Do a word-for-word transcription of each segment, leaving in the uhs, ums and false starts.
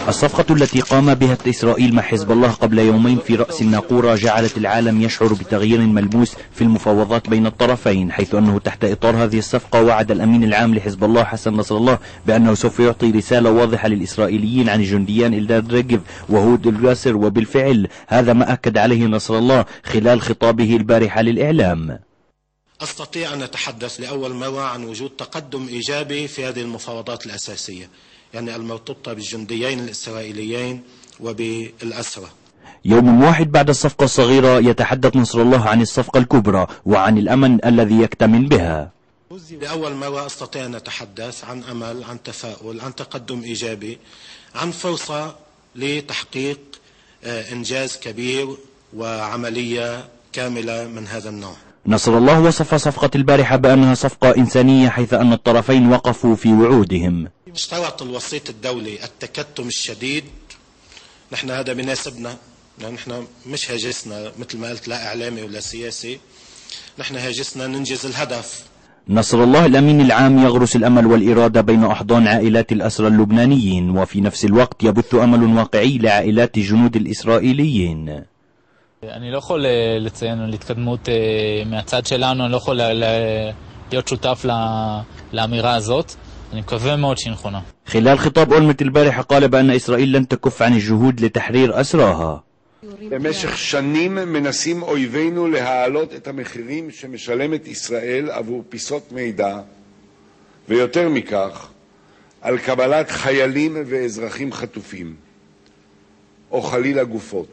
الصفقة التي قام بها إسرائيل مع حزب الله قبل يومين في رأس الناقورة جعلت العالم يشعر بتغيير ملموس في المفاوضات بين الطرفين، حيث أنه تحت إطار هذه الصفقة وعد الأمين العام لحزب الله حسن نصر الله بأنه سوف يعطي رسالة واضحة للإسرائيليين عن الجنديان إلداد ريجف وهود الجاسر، وبالفعل هذا ما أكد عليه نصر الله خلال خطابه البارحة للإعلام. أستطيع أن أتحدث لأول مرة عن وجود تقدم إيجابي في هذه المفاوضات الأساسية، يعني المرتبطة بالجنديين الإسرائيليين وبالأسرى. يوم واحد بعد الصفقة الصغيرة يتحدث نصر الله عن الصفقة الكبرى وعن الأمن الذي يكتمن بها. لأول مرة أستطيع أن أتحدث عن أمل، عن تفاؤل، عن تقدم إيجابي، عن فرصة لتحقيق إنجاز كبير وعملية كاملة من هذا النوع. نصر الله وصف صفقة البارحة بأنها صفقة إنسانية، حيث أن الطرفين وقفوا في وعودهم. اشترط الوسيط الدولي التكتم الشديد، نحن هذا بيناسبنا، نحن مش هاجسنا مثل ما قلت لا إعلامي ولا سياسي، نحن هاجسنا ننجز الهدف. نصر الله الأمين العام يغرس الأمل والإرادة بين أحضان عائلات الأسرى اللبنانيين، وفي نفس الوقت يبث أمل واقعي لعائلات الجنود الإسرائيليين. אני לא יכול לציין על התקדמות מהצד שלנו, אני לא יכול להיות שותף לאמירה הזאת. אני מקווה מאוד שהיא נכונה. خلال خطاب أولمرت البارحة قال بأن إسرائيل لن تكف عن الجهود לתحرير أسراها. במשך שנים מנסים אויבינו להעלות את המחירים שמשלמת ישראל עבור פיסות מידע, ויותר מכך, על קבלת חיילים ואזרחים חטופים, או חלילה גופות.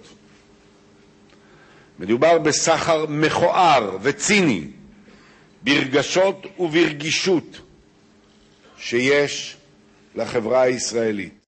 מדובר בסחר מכוער וציני, ברגשות וברגישות שיש לחברה הישראלית.